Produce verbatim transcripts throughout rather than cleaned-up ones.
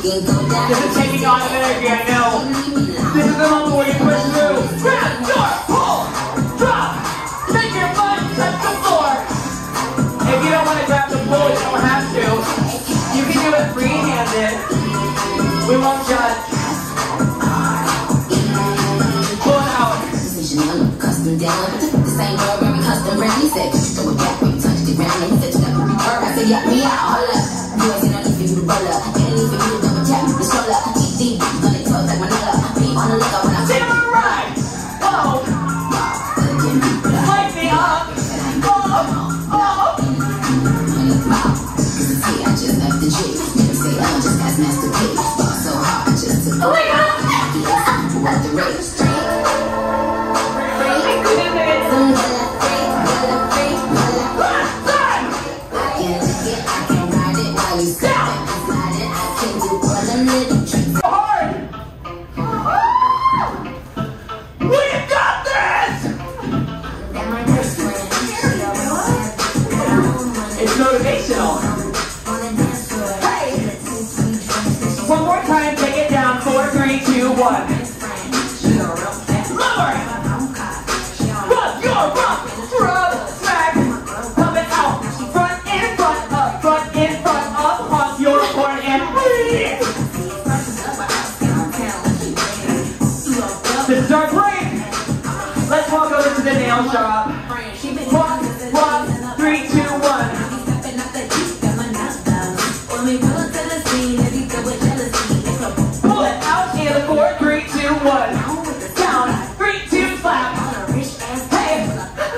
This is taking on energy, I know. This is the moment where you push through. Grab, door, pull, drop. Make your butt touch the floor. If you don't want to grab the pull, you don't have to. You can do it free-handed. We won't judge. Pull it out. Custom down, this ain't no very custom brand. He said, so we got me touched it round. He said, you got me hurt. I said, yeah, me out, hold up. You ain't seen no need for you to roll up. Ain't need for you to double tap, the stroll up. Deep, deep, gonna toes like Manila. Be on the lookout when I see my right. Whoa. Light me up. Oh, oh. Cause it's here, I just left the G. Never say, oh, just got Master P. Fought so hard, I just took the way up. What the race. Motivational. Hey! One more time, take it down. Four, three, two, one. Lower! Rub your rump! Rub, smack! Pump it out! Front in front up! Front in front up! Pump your core and breathe! This is our break! Let's walk over to the nail shop. One, one, three, two, one. Pull it out in the four, three, two, one. Down, three, two, slap. Hey.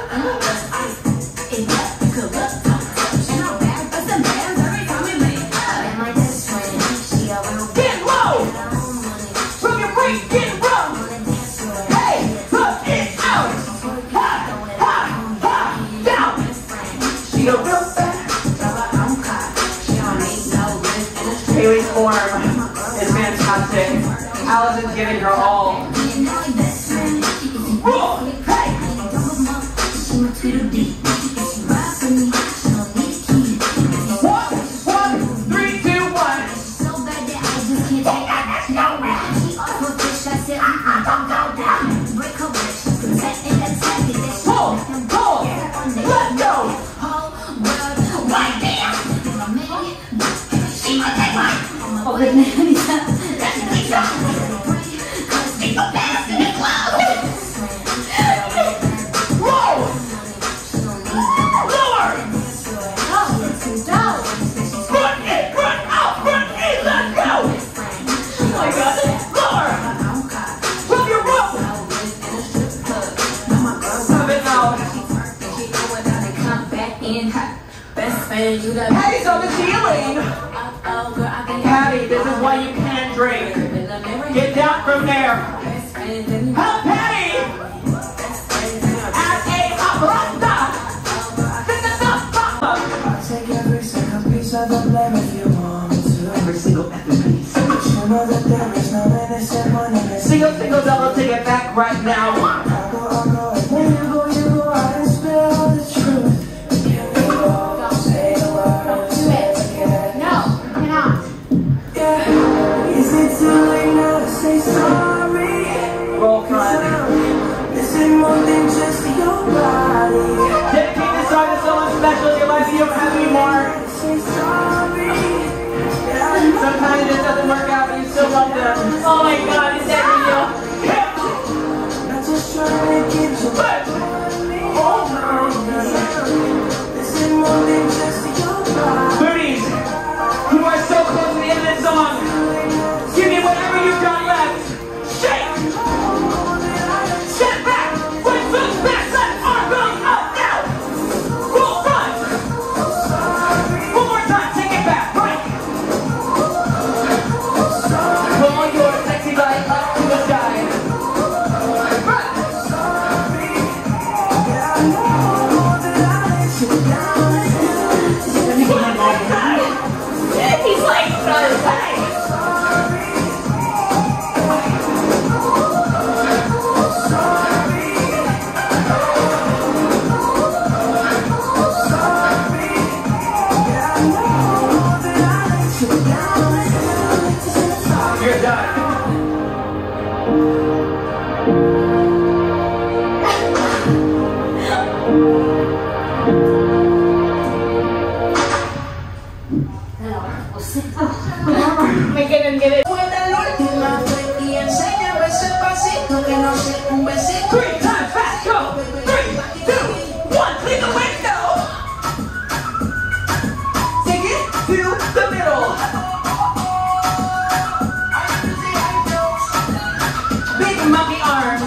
Get low. From your break, get rough. Hey, put it out. Ha, ha, ha, down. She go real fast. Haley's form is fantastic. Allison's giving her all. Whoa, hey! One, one, three, two, one. Pull, pull, let go. Oh, the man is up. Whoa! Lower! Front in, front out, front in, let go! Oh my God! Lower! Rub your rump! Rub it out. Patty's on the ceiling! Patty, this is why you can't drink. Get down from there. Help Patty! At a opera. Take every single piece of the blame if you want me to. Every single epic piece. But you know that there is no innocent one in this. Single, single, double, take it back right now. I'll go, I'll go, and when you go, you go out and spill the truth. Can we go, say the word, I'm scared. No, you're not. Is it too late now to say sorry? Roll front. This is more than just your body. Dedicate this song to someone special in your life you don't have anymore. Say sorry. Sometimes it doesn't work out, but you still love them. Oh my God, is that real? Yeah. Not just trying to get you back. This is more than just your body. Booties, you are so close to the end of this song. Give me whatever you've got left. Shake! Step back! Foot foot back! Left arm goes up now! Roll front! One more time, take it back, right! Pull your sexy body up to the sky. Right! He's like, hey! Sorry, yeah, I know that I let you down. May ganun-ganun. Three times fast, go! Three, two, one, clean the window! Take it to the middle. Big monkey arms.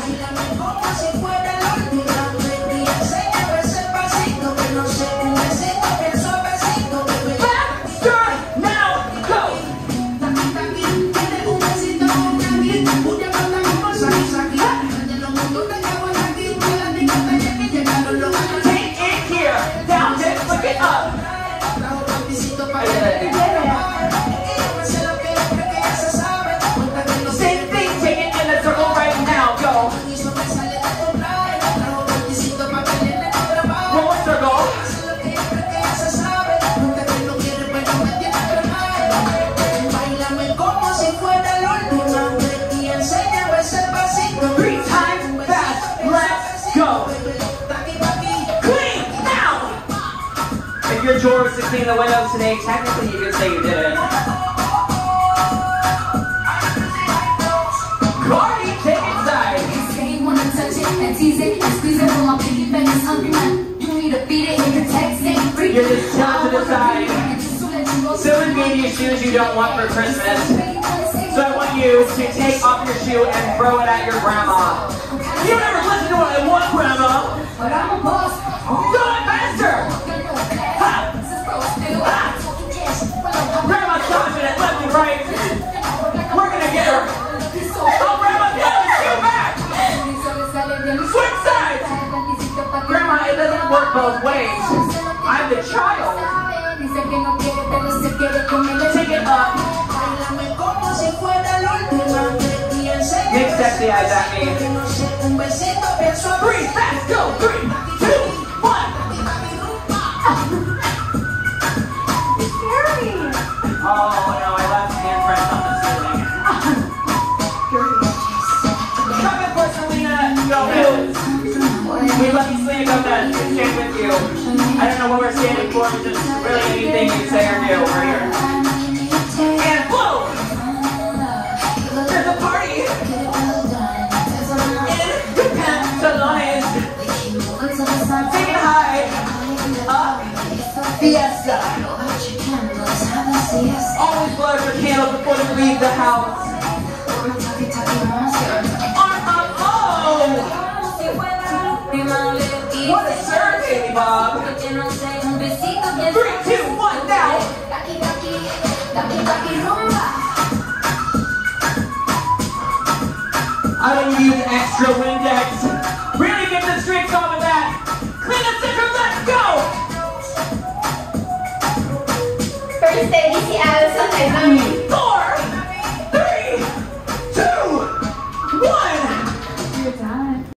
If your chore was to clean the windows today, technically you could say you did it. Cardi, take it side. Say you wanna touch it and tease it and squeeze it when my piggy bank is hungry, man. You need to beat it, hit the text, ain't free. You're just down to the side. Someone gave you shoes you don't want for Christmas. So I want you to take off your shoe and throw it at your grandma. You never listen to what I want, grandma. But I'm a boss. Do it faster. Grandma's dodging it left and right. We're gonna get her. Oh, Grandma, throw the shoe back. Switch sides. Grandma, it doesn't work both ways. I'm the child. Take it up. Make sexy eyes at me. Three, fast, go. Three, two, one. Oh no, I left handprints on the ceiling. Coming for Selena Gomez. We love you, Selena Gomez. We stand with you. I don't know what we're standing for, but just really anything you say or do, we're here. And boom! There's a party! In the Pantalones. Take it high. Up. Fiesta. Always blow out your candles before you leave the house. Arm up, oh! What a serve, baby Bob! Three, two, one, now! I don't use extra Windex. Really get the streaks off of that. Clean the center, let's go! First day, D C Allison, I love you.